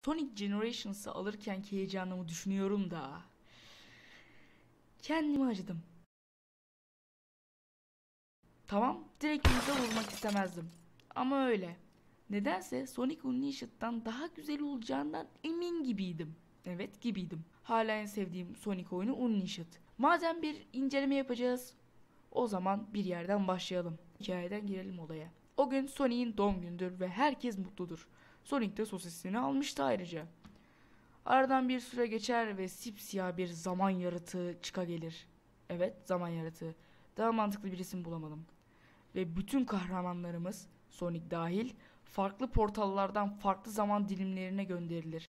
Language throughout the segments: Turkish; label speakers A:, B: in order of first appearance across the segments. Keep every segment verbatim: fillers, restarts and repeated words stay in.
A: Sonic Generations'ı alırken ki heyecanımı düşünüyorum da kendimi acıdım. Tamam, direkt yüze vurmak istemezdim. Ama öyle. Nedense Sonic Unleashed'dan daha güzel olacağından emin gibiydim. Evet, gibiydim. Hala en sevdiğim Sonic oyunu Unleashed. Madem bir inceleme yapacağız, o zaman bir yerden başlayalım. Hikayeden girelim olaya. O gün Sonic'in doğum günüdür ve herkes mutludur. Sonic de sosisini almıştı ayrıca. Aradan bir süre geçer ve sipsiyah bir zaman yaratığı çıka gelir. Evet, zaman yaratığı. Daha mantıklı bir isim bulamadım. Ve bütün kahramanlarımız, Sonic dahil, farklı portallardan farklı zaman dilimlerine gönderilir.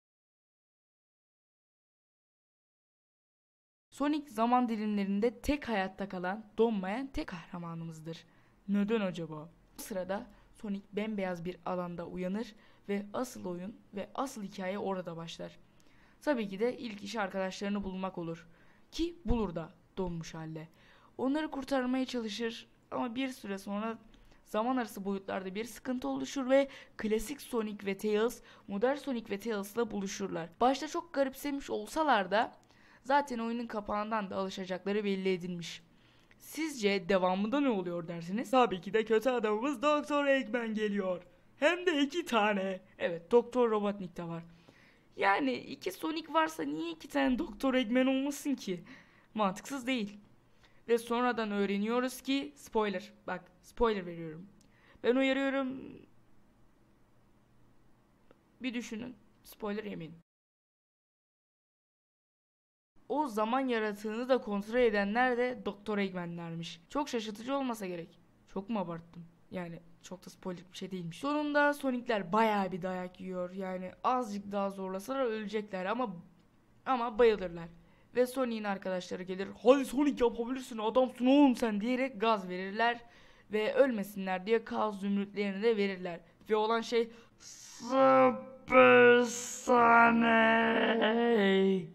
A: Sonic zaman dilimlerinde tek hayatta kalan, donmayan tek kahramanımızdır. Neden acaba? Bu sırada Sonic bembeyaz bir alanda uyanır ve asıl oyun ve asıl hikaye orada başlar. Tabii ki de ilk iş arkadaşlarını bulmak olur. Ki bulur da donmuş halde. Onları kurtarmaya çalışır ama bir süre sonra zaman arası boyutlarda bir sıkıntı oluşur ve klasik Sonic ve Tails modern Sonic ve Tails'la buluşurlar. Başta çok garipsemiş olsalar da zaten oyunun kapağından da alışacakları belli edilmiş. Sizce devamında ne oluyor dersiniz? Tabii ki de kötü adamımız Doktor Eggman geliyor. Hem de iki tane. Evet, Doktor Robotnik de var. Yani iki Sonic varsa niye iki tane Doktor Eggman olmasın ki? Mantıksız değil. Ve sonradan öğreniyoruz ki spoiler. Bak, spoiler veriyorum. Ben uyarıyorum. Bir düşünün. Spoiler yemeyin. O zaman yaratığını da kontrol edenler de Doktor Eggman'lermiş. Çok şaşırtıcı olmasa gerek. Çok mu abarttım? Yani çok da spoiler bir şey değilmiş. Sonunda Sonic'ler bayağı bir dayak yiyor. Yani azıcık daha zorlasalar ölecekler ama ama bayılırlar. Ve Sonic'in arkadaşları gelir. Hadi Sonic yapabilirsin, adamsın oğlum sen diyerek gaz verirler. Ve ölmesinler diye kaos zümrütlerini de verirler. Ve olan şey Super Sonic.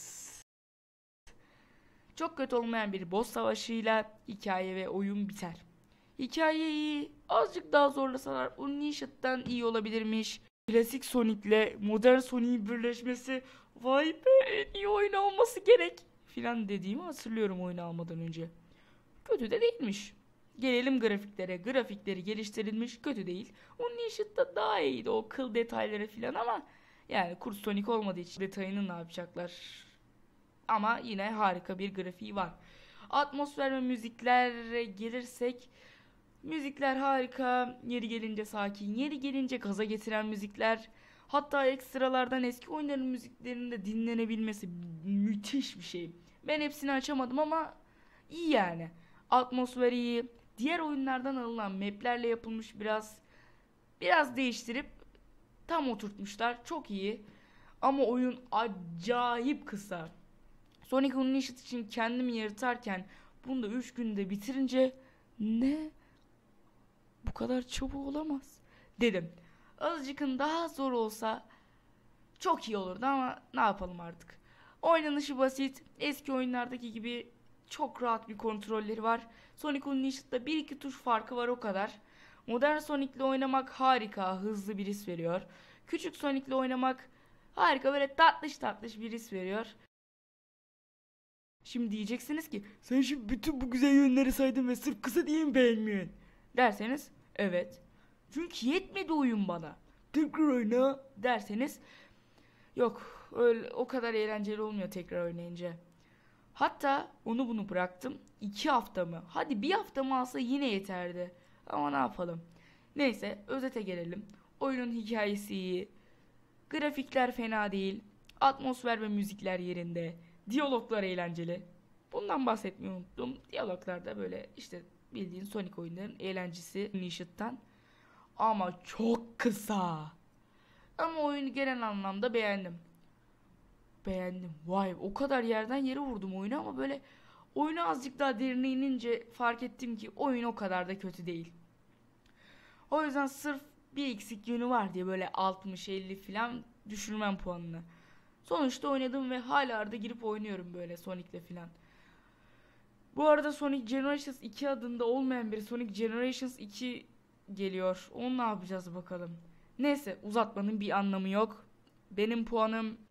A: Çok kötü olmayan bir boss savaşıyla hikaye ve oyun biter. Hikaye iyi, azıcık daha zorlasalar Unleashed'dan iyi olabilirmiş. Klasik Sonic'le modern Sonic'in birleşmesi, vay be en iyi oyun olması gerek filan dediğimi hatırlıyorum oyunu almadan önce. Kötü de değilmiş. Gelelim grafiklere. Grafikleri geliştirilmiş, kötü değil. Unleashed'da daha iyiydi o kıl detayları filan ama yani kurt Sonic olmadığı için detayını ne yapacaklar? Ama yine harika bir grafiği var. Atmosfer ve müziklere gelirsek, müzikler harika, yeri gelince sakin, yeri gelince gaza getiren müzikler. Hatta ekstralardan eski oyunların müziklerinin de dinlenebilmesi müthiş bir şey. Ben hepsini açamadım ama iyi yani. Atmosfer iyi. Diğer oyunlardan alınan maplerle yapılmış, biraz biraz değiştirip tam oturtmuşlar. Çok iyi. Ama oyun acayip kısa. Sonic Unleashed için kendimi yırtarken bunu da üç günde bitirince ne? Bu kadar çabuk olamaz dedim. Azıcıkın daha zor olsa çok iyi olurdu ama ne yapalım artık. Oynanışı basit, eski oyunlardaki gibi çok rahat bir kontrolleri var. Sonic Unleashed'da bir iki tuş farkı var, o kadar. Modern Sonic'le oynamak harika, hızlı bir his veriyor. Küçük Sonic'le oynamak harika, böyle tatlış tatlış bir his veriyor. Şimdi diyeceksiniz ki sen şimdi bütün bu güzel yönleri saydın ve sırf kısa diye mi beğenmiyorsun derseniz evet. Çünkü yetmedi oyun bana. Tekrar oyna derseniz yok, öyle o kadar eğlenceli olmuyor tekrar oynayınca. Hatta onu bunu bıraktım. iki hafta mı? Hadi bir hafta mı alsa yine yeterdi. Ama ne yapalım. Neyse, özete gelelim. Oyunun hikayesi iyi. Grafikler fena değil. Atmosfer ve müzikler yerinde. Diyaloglar eğlenceli. Bundan bahsetmeyi unuttum. Diyaloglar da böyle işte bildiğin Sonic oyunların eğlencesi Unleashed'dan. Ama çok kısa. Ama oyunu genel anlamda beğendim. Beğendim. Vay, o kadar yerden yere vurdum oyunu ama böyle oyunu azıcık daha derine inince fark ettim ki oyun o kadar da kötü değil. O yüzden sırf bir eksik yönü var diye böyle altmış elli falan düşürmem puanını. Sonuçta oynadım ve hala arada girip oynuyorum böyle Sonic'le filan. Bu arada Sonic Generations iki adında olmayan bir Sonic Generations iki geliyor. Onu ne yapacağız bakalım. Neyse, uzatmanın bir anlamı yok. Benim puanım